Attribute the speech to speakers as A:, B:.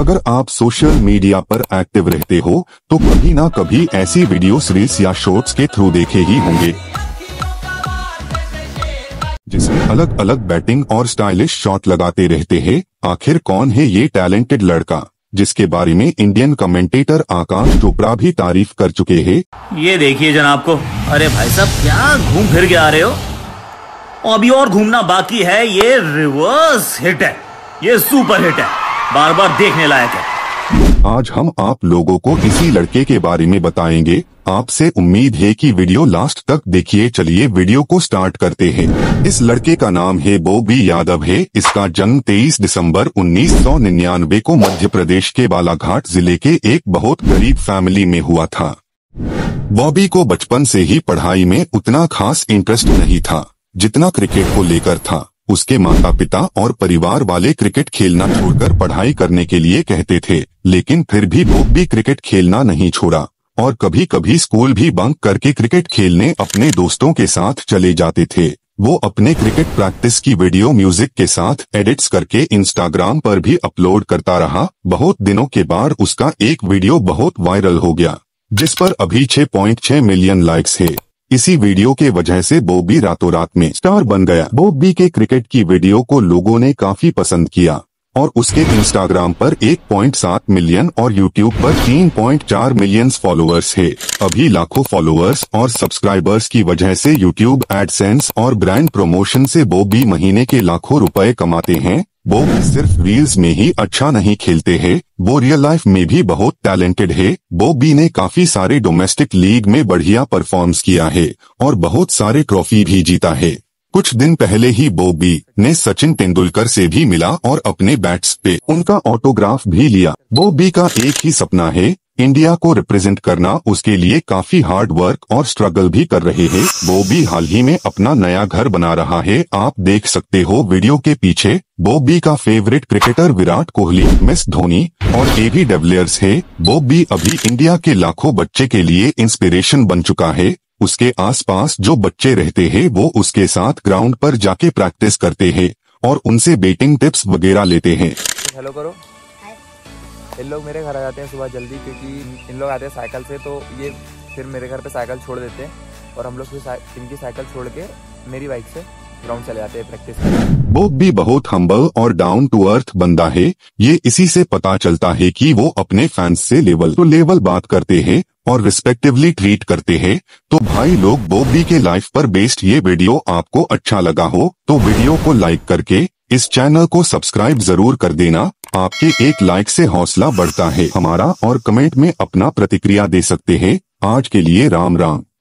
A: अगर आप social media पर एक्टिव रहते हो तो कभी ना कभी ऐसी वीडियोस, रील्स या शॉर्ट्स के थ्रू देखे ही होंगे जिसमें अलग अलग बैटिंग और स्टाइलिश शॉट लगाते रहते हैं। आखिर कौन है ये टैलेंटेड लड़का जिसके बारे में इंडियन कमेंटेटर आकाश चोपड़ा भी तारीफ कर चुके हैं।
B: ये देखिए जनाब को। अरे भाई साहब क्या घूम फिर के आ रहे हो? अभी और घूमना बाकी है। ये रिवर्स हिट है, ये सुपर हिट है, बार बार देखने लायक है।
A: आज हम आप लोगों को इसी लड़के के बारे में बताएंगे। आपसे उम्मीद है कि वीडियो लास्ट तक देखिए। चलिए वीडियो को स्टार्ट करते हैं। इस लड़के का नाम है बॉबी यादव है। इसका जन्म 23 दिसंबर 1999 को मध्य प्रदेश के बालाघाट जिले के एक बहुत गरीब फैमिली में हुआ था। बॉबी को बचपन से ही पढ़ाई में उतना खास इंटरेस्ट नहीं था जितना क्रिकेट को लेकर था। उसके माता पिता और परिवार वाले क्रिकेट खेलना छोड़कर पढ़ाई करने के लिए कहते थे, लेकिन फिर भी बॉबी क्रिकेट खेलना नहीं छोड़ा और कभी कभी स्कूल भी बंक करके क्रिकेट खेलने अपने दोस्तों के साथ चले जाते थे। वो अपने क्रिकेट प्रैक्टिस की वीडियो म्यूजिक के साथ एडिट्स करके इंस्टाग्राम पर भी अपलोड करता रहा। बहुत दिनों के बाद उसका एक वीडियो बहुत वायरल हो गया जिस पर अभी 6.6 मिलियन लाइक्स है। इसी वीडियो के वजह से बॉबी रातों रात में स्टार बन गया। बॉबी के क्रिकेट की वीडियो को लोगों ने काफी पसंद किया और उसके इंस्टाग्राम पर 1.7 मिलियन और यूट्यूब पर 3.4 मिलियन फॉलोअर्स है। अभी लाखों फॉलोअर्स और सब्सक्राइबर्स की वजह से यूट्यूब एडसेंस और ब्रांड प्रमोशन से बॉबी महीने के लाखों रुपए कमाते हैं। बॉबी सिर्फ रील्स में ही अच्छा नहीं खेलते हैं, वो रियल लाइफ में भी बहुत टैलेंटेड है। बॉबी ने काफी सारे डोमेस्टिक लीग में बढ़िया परफॉर्म्स किया है और बहुत सारे ट्रॉफी भी जीता है। कुछ दिन पहले ही बॉबी ने सचिन तेंदुलकर से भी मिला और अपने बैट्स पे उनका ऑटोग्राफ भी लिया। बॉबी का एक ही सपना है, इंडिया को रिप्रेजेंट करना। उसके लिए काफी हार्ड वर्क और स्ट्रगल भी कर रहे हैं। बॉबी हाल ही में अपना नया घर बना रहा है। आप देख सकते हो वीडियो के पीछे बॉबी का favourite cricketer Virat Kohli, MS Dhoni और AB डिविलियर्स है। बॉबी अभी इंडिया के लाखों बच्चे के लिए इंस्पिरेशन बन चुका है। उसके आसपास जो बच्चे रहते हैं वो उसके साथ ग्राउंड पर जाके प्रैक्टिस करते हैं और उनसे बैटिंग टिप्स वगैरह लेते हैं।
C: हेलो करो। इन लोग मेरे घर आ जाते हैं सुबह जल्दी क्योंकि इन लोग आते हैं साइकिल से, तो ये फिर मेरे घर पे साइकिल छोड़ देते हैं और हम लोग फिर इनकी साइकिल छोड़ के मेरी बाइक से ग्राउंड चले जाते हैं प्रैक्टिस करने।
A: बॉबी बहुत हम्बल और डाउन टू अर्थ बंदा है। ये इसी से पता चलता है कि वो अपने फैंस से लेवल टू लेवल बात करते हैं और रिस्पेक्टिवली ट्रीट करते हैं। तो भाई लोग, बॉबी के लाइफ पर बेस्ड ये वीडियो आपको अच्छा लगा हो तो वीडियो को लाइक करके इस चैनल को सब्सक्राइब जरूर कर देना। आपके एक लाइक से हौसला बढ़ता है हमारा और कमेंट में अपना प्रतिक्रिया दे सकते हैं। आज के लिए राम राम।